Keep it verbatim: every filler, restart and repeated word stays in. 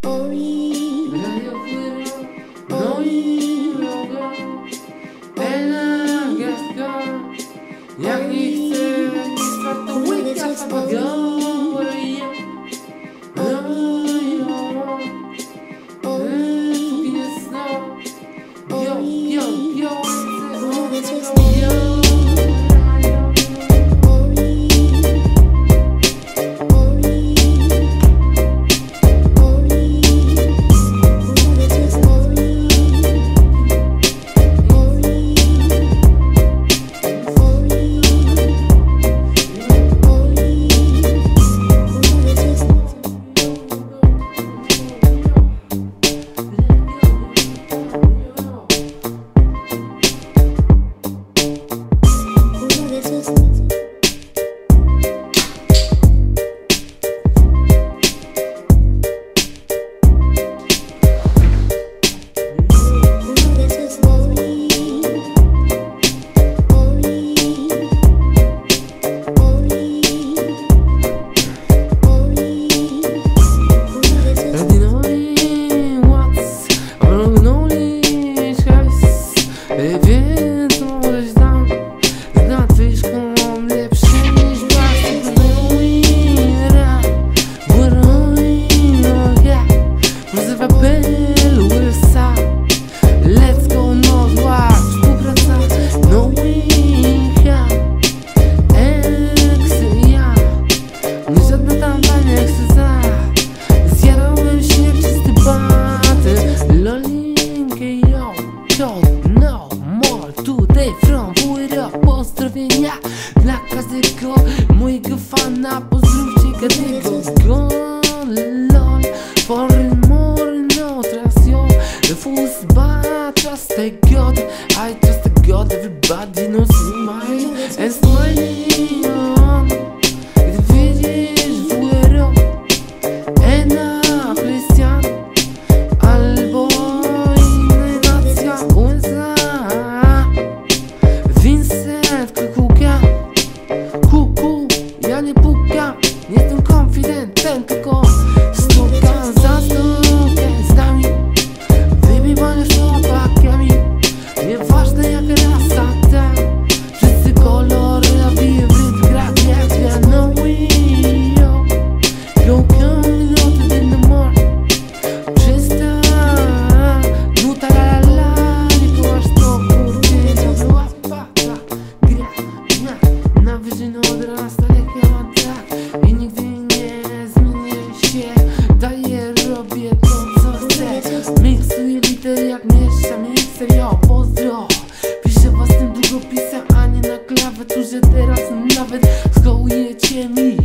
No i droga, energetka, jak nie chcę, to łyka fagoria. Póki nie znowu, yo, yo, yo, yo. Więc możesz tam z nadwyżką lepszy niż was. Winera, Buronia, może w apelu U S A. Let's go, no zła współpraca. No winka, eksy, ja nie żadna tam bania ekscyza. Zjarałem się czysty baty. Lolinkę, yo, yo, no more today from Wójra. Pozdrowienia dla każdego mojego fana. Pozdrówcie każdego. Gone, lol, for more, no trust you. The fool's bad, trust the God. I trust the God, everybody knows my and smiling on. Gdy widzisz Wójra, Ena, Christian, albo inny nacja U S A. Vincent, kukułka, kuku, ja nie pukam. Nie jestem konfidentem, tylko stukam za stukę z nami. Wybivanie z chłopakami, nieważne jak rasa ta. Wszyscy kolory, a bije w rytm gra jak ja. No we, yo, go come, no no more. Czysta nuta, la la la, nie kołasz to kurtyna. Była pata, gra, na, na wyżyny odrasta, jak ja mam tak. I nigdy nie zmienię się, daję, robię to co chcę. Miksuję litery jak mieszam mikser, yo, pozdro. Piszę własnym długopisem, a nie na klawiaturze. Teraz nawet skołujecie mi